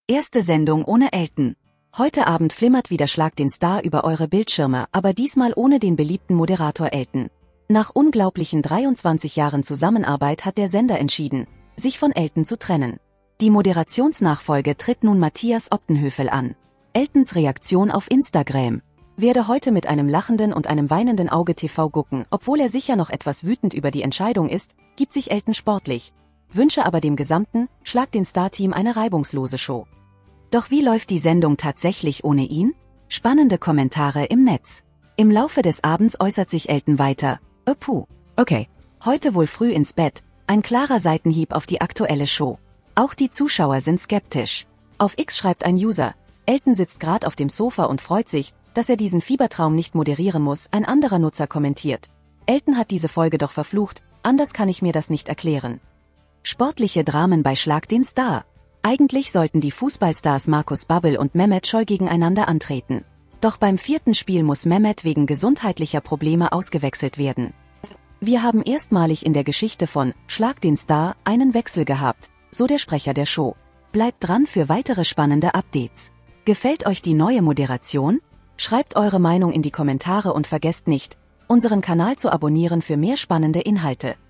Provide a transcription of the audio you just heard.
Erste Sendung ohne Elton. Heute Abend flimmert wieder Schlag den Star über eure Bildschirme, aber diesmal ohne den beliebten Moderator Elton. Nach unglaublichen 23 Jahren Zusammenarbeit hat der Sender entschieden, sich von Elton zu trennen. Die Moderationsnachfolge tritt nun Matthias Opdenhövel an. Eltons Reaktion auf Instagram: Werde heute mit einem lachenden und einem weinenden Auge TV gucken. Obwohl er sicher noch etwas wütend über die Entscheidung ist, gibt sich Elton sportlich, wünsche aber dem gesamten Schlag den Star-Team eine reibungslose Show. Doch wie läuft die Sendung tatsächlich ohne ihn? Spannende Kommentare im Netz. Im Laufe des Abends äußert sich Elton weiter: Okay. Heute wohl früh ins Bett, ein klarer Seitenhieb auf die aktuelle Show. Auch die Zuschauer sind skeptisch. Auf X schreibt ein User: Elton sitzt gerade auf dem Sofa und freut sich, dass er diesen Fiebertraum nicht moderieren muss. Ein anderer Nutzer kommentiert: Elton hat diese Folge doch verflucht, anders kann ich mir das nicht erklären. Sportliche Dramen bei Schlag den Star. Eigentlich sollten die Fußballstars Markus Babbel und Mehmet Scholl gegeneinander antreten. Doch beim 4. Spiel muss Mehmet wegen gesundheitlicher Probleme ausgewechselt werden. Wir haben erstmalig in der Geschichte von Schlag den Star einen Wechsel gehabt, so der Sprecher der Show. Bleibt dran für weitere spannende Updates. Gefällt euch die neue Moderation? Schreibt eure Meinung in die Kommentare und vergesst nicht, unseren Kanal zu abonnieren für mehr spannende Inhalte.